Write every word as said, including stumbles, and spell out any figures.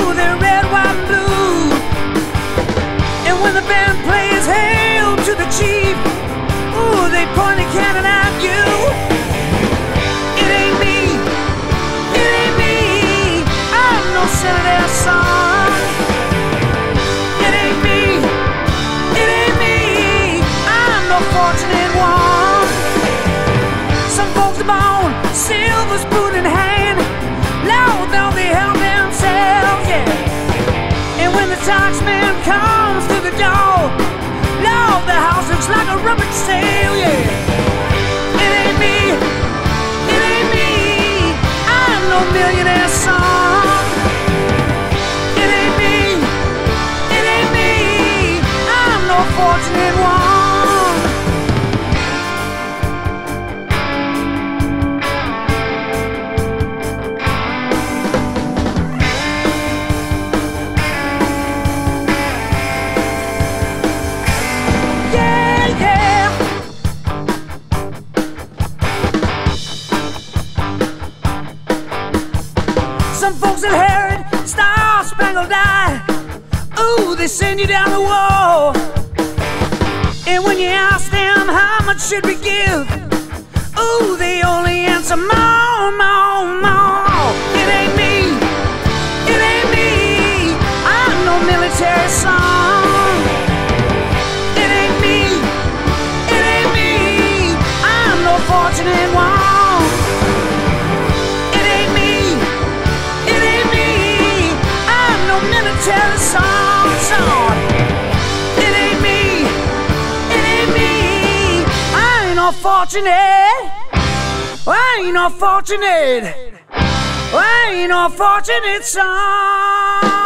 Ooh, they're red, white, and blue. And when the band plays Hail to the Chief, ooh, they point a cannon at you. It ain't me, it ain't me, I'm no senator's son. It ain't me, it ain't me, I'm no fortunate one. Some folks are born silver spoon in hand, Lord, now they help themselves, yeah. And when the taxman comes through the door, Lord, the house looks like a rummage sale, yeah. It ain't me, it ain't me, I'm no millionaire son. It ain't me, it ain't me, I'm no fortunate one. Some folks inherit star-spangled eye. Ooh, they send you down the wall. And when you ask them how much should we give, ooh, they only answer more, more, more. It ain't me, it ain't me, I'm no military son. It ain't me, it ain't me, I'm no fortunate one. Military song, song. It ain't me, it ain't me, I ain't no fortunate, I ain't no fortunate, I ain't no fortunate son.